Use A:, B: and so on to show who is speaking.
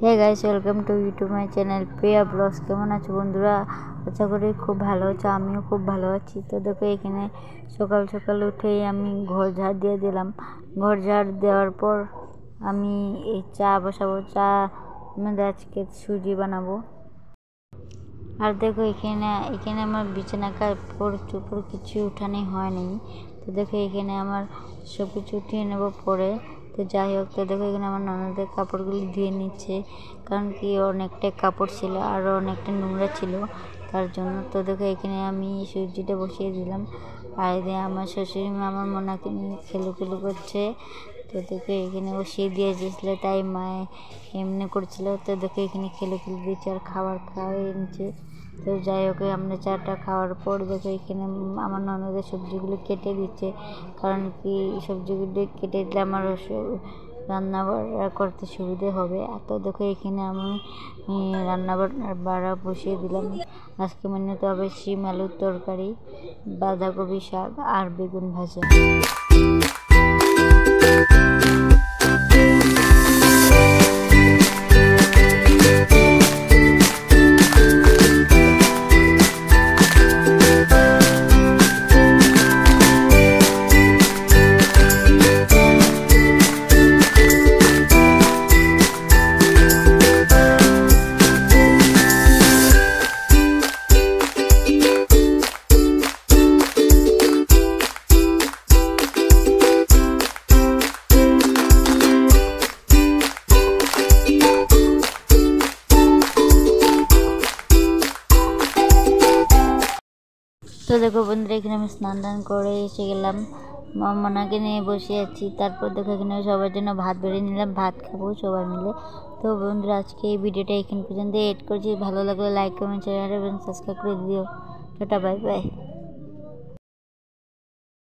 A: Hey guys, welcome to YouTube my channel Priya vlogs. কেমন আছো বন্ধুরা? আশা করি খুব ভালো আছো, আমিও খুব ভালো আছি। তো দেখো এখানে সকাল সকাল উঠেই আমি ঘর ঝাড় দিয়ে দিলাম। ঘর ঝাড় দেওয়ার পর আমি এই চা বসাবো। চা মধ্যে আজকে সুজি বানাবো। আর দেখো এখানে আমার বিছানা কাপড় চোপড় কিছু উঠানি হয়নি। তো দেখো এখানে আমার সব কিছু উঠিয়ে নেবো পরে। তো যাই হোক, তো দেখো এখানে আমার ননদের কাপড়গুলি ধুয়ে নিচ্ছে, কারণ কি অনেকটা কাপড় ছিল আর অনেকটা নোংরা ছিল তার জন্য। তো দেখো এখানে আমি সুজিটা বসিয়ে দিলাম। আর এদিকে আমার শাশুড়ি মা আমার মোনাকে নিয়ে খেলু করছে। তো দেখো এখানে বসিয়ে দিয়েছিল, তাই মায়ে এমনি করছিল। তো দেখো এখানে খেলে দিচ্ছে আর খাবার খাওয়াই নিচ্ছে। তো যাই হোক, আমরা চাটা খাওয়ার পর দেখো এখানে আমার ননদের সবজিগুলো কেটে দিচ্ছে, কারণ কি সবজিগুলো কেটে দিলে আমার রান্না বাড়া করতে সুবিধে হবে। তো দেখো এখানে আমি রান্না বাড়া বসিয়ে দিলাম। আজকে মেনুতে হবে শিম আলুর তরকারি, বাঁধাকপি শাক আর বেগুন ভাজা। তো দেখো বন্ধুরা, এখানে আমি স্নান টান করে এসে গেলাম, মোনাকে নিয়ে বসে আছি। তারপর দেখো এখানে সবার জন্য ভাত বেড়ে নিলাম, ভাত খাবো সবাই মিলে। তো বন্ধুরা, আজকে এই ভিডিওটা এখানে পর্যন্ত এড করছি। ভালো লাগলে লাইক কমেন্ট শেয়ার এবং সাবস্ক্রাইব করে দিও। টাটা, বাই বাই।